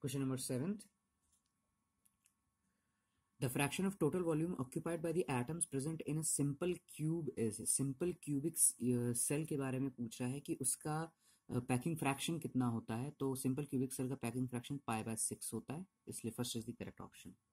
Question number 7th. The fraction of total volume occupied by the atoms present in a simple cube is. Simple cubic cell के बारे में पूछ रहा है कि उसका पैकिंग फ्रैक्शन कितना होता है. तो सिंपल क्यूबिक सेल का पैकिंग फ्रैक्शन पाई बाय 6 होता है, इसलिए first is the correct option.